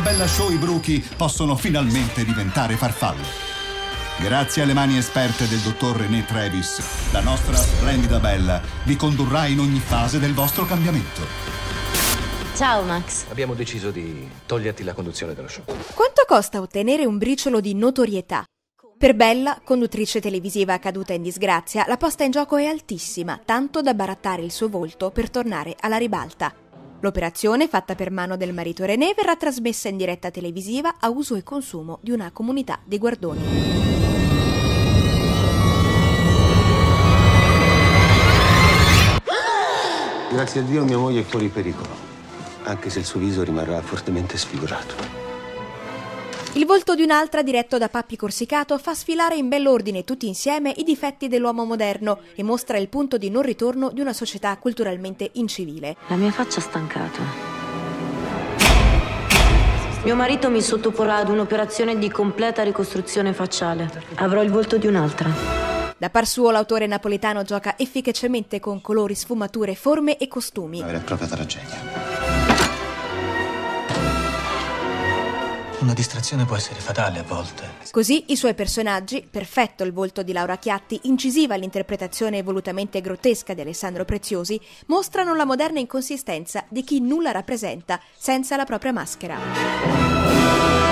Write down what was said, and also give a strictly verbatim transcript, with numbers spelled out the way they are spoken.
Bella Show i bruchi possono finalmente diventare farfalle. Grazie alle mani esperte del dottor René Travis, la nostra splendida Bella vi condurrà in ogni fase del vostro cambiamento. Ciao Max. Abbiamo deciso di toglierti la conduzione dello show. Quanto costa ottenere un briciolo di notorietà? Per Bella, conduttrice televisiva caduta in disgrazia, la posta in gioco è altissima, tanto da barattare il suo volto per tornare alla ribalta. L'operazione, fatta per mano del marito René, verrà trasmessa in diretta televisiva a uso e consumo di una comunità di guardoni. Grazie a Dio mia moglie è fuori pericolo, anche se il suo viso rimarrà fortemente sfigurato. Il volto di un'altra, diretto da Pappi Corsicato, fa sfilare in bell'ordine tutti insieme i difetti dell'uomo moderno e mostra il punto di non ritorno di una società culturalmente incivile. La mia faccia ha stancato. Mio marito mi sottoporrà ad un'operazione di completa ricostruzione facciale. Avrò il volto di un'altra. Da par suo l'autore napoletano gioca efficacemente con colori, sfumature, forme e costumi. Una vera e propria tragedia. Una distrazione può essere fatale a volte. Così i suoi personaggi, perfetto il volto di Laura Chiatti, incisiva l'interpretazione volutamente grottesca di Alessandro Preziosi, mostrano la moderna inconsistenza di chi nulla rappresenta senza la propria maschera.